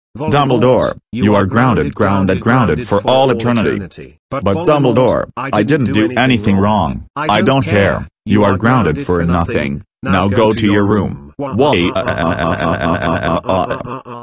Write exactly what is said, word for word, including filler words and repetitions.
Dumbledore, you are grounded grounded grounded for all eternity. But Dumbledore, I didn't do anything wrong. I don't care. You are grounded for nothing. Now go to your room. Why?